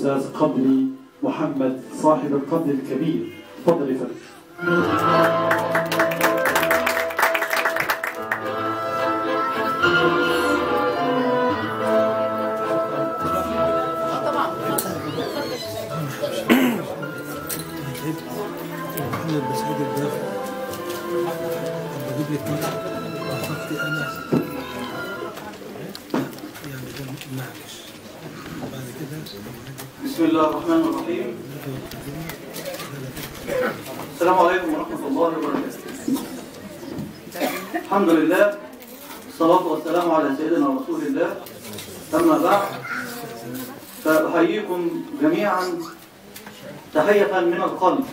الأستاذ قبلي محمد صاحب القدر الكبير. تفضل يا فندم. بسم الله الرحمن الرحيم. السلام عليكم ورحمة الله وبركاته. الحمد لله، الصلاة والسلام على سيدنا رسول الله. أما بعد، فأحييكم جميعا تحية من القلب.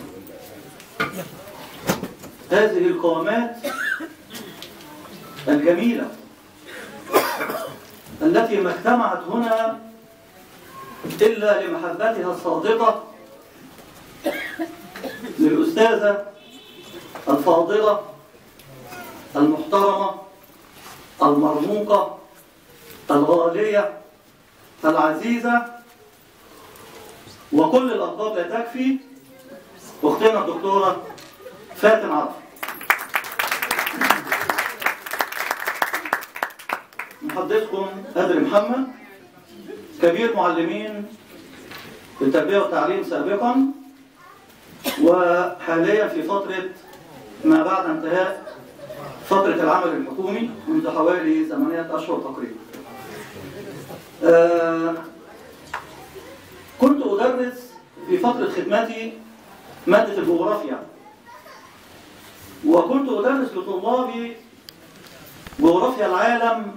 هذه القامات الجميلة التي ما اجتمعت هنا إلا لمحبتها الصادقة للأستاذة الفاضلة المحترمة المرموقة الغالية العزيزة، وكل الألقاب لا تكفي، أختنا الدكتورة فاتن عاطف. محدثكم أدري محمد، كبير معلمين التربية والتعليم سابقا، وحاليا في فترة ما بعد انتهاء فترة العمل الحكومي منذ حوالي 8 أشهر تقريبا. كنت أدرس في فترة خدمتي مادة الجغرافيا، وكنت أدرس لطلابي جغرافيا العالم،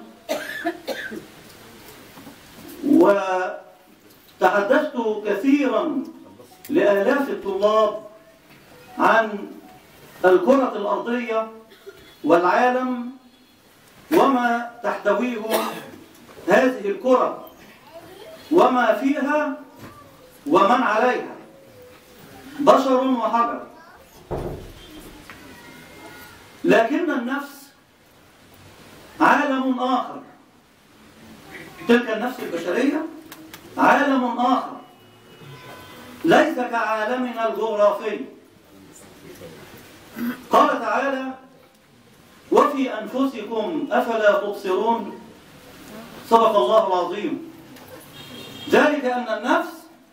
وتحدثت كثيرا لآلاف الطلاب عن الكرة الأرضية والعالم وما تحتويه هذه الكرة وما فيها ومن عليها، بشر وحجر. لكن النفس عالم آخر، تلك النفس البشرية عالم آخر ليس كعالمنا الجغرافي. قال تعالى: وفي أنفسكم أفلا تبصرون. صدق الله العظيم. ذلك أن النفس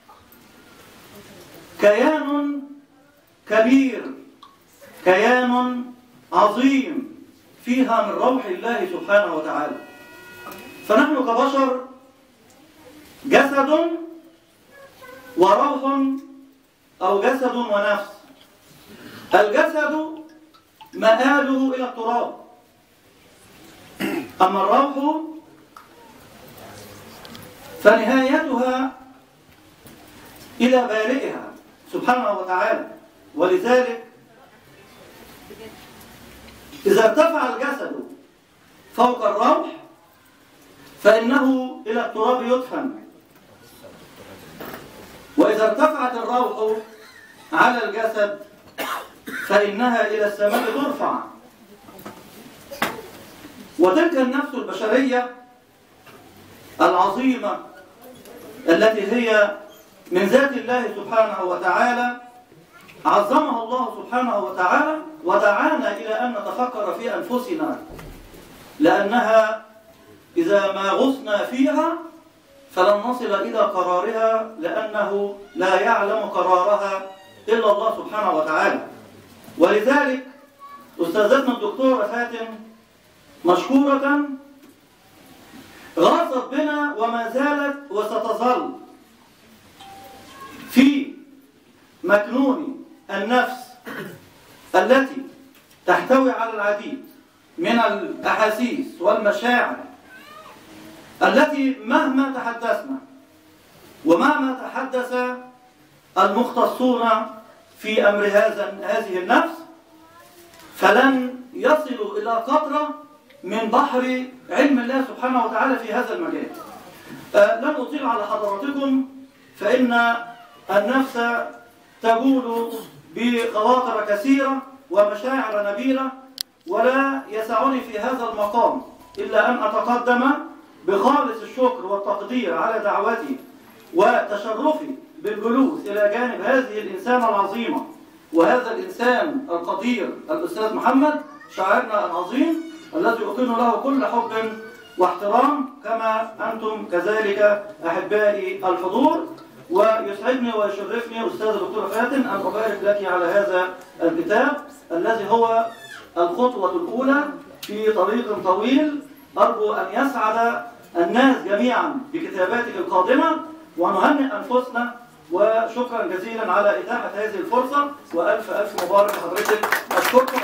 كيان كبير، كيان عظيم فيها من روح الله سبحانه وتعالى. فنحن كبشر جسد وروح، أو جسد ونفس. الجسد مآله إلى التراب، أما الروح فنهايتها إلى بارئها سبحانه وتعالى. ولذلك إذا ارتفع الجسد فوق الروح فإنه إلى التراب يدفن، وإذا ارتفعت الروح على الجسد فإنها إلى السماء ترفع. وتلك النفس البشرية العظيمة التي هي من ذات الله سبحانه وتعالى عظمها الله سبحانه وتعالى، ودعانا إلى أن نتفكر في أنفسنا، لأنها إذا ما غصنا فيها فلن نصل إلى قرارها، لأنه لا يعلم قرارها إلا الله سبحانه وتعالى. ولذلك أستاذتنا الدكتورة فاتن مشكورة غاصت بنا وما زالت وستظل في مكنون النفس التي تحتوي على العديد من الأحاسيس والمشاعر التي مهما تحدثنا ومهما تحدث المختصون في أمر هذه النفس فلن يصلوا إلى قطرة من بحر علم الله سبحانه وتعالى في هذا المجال. لن أطيل على حضراتكم، فإن النفس تجول بخواطر كثيرة ومشاعر نبيلة، ولا يسعني في هذا المقام إلا أن أتقدم بخالص الشكر والتقدير على دعوتي وتشرفي بالجلوس إلى جانب هذه الإنسانة العظيمة وهذا الإنسان القدير الأستاذ محمد شاعرنا العظيم الذي أكن له كل حب واحترام، كما أنتم كذلك أحبائي الحضور. ويسعدني ويشرفني أستاذ الدكتور فاتن أن أبارك لك على هذا الكتاب الذي هو الخطوة الأولى في طريق طويل. أرجو أن يسعد الناس جميعا بكتاباتك القادمة، ونهنئ أنفسنا. وشكرا جزيلا على إتاحة هذه الفرصة، وألف ألف مبارك لحضرتك. أشكركم.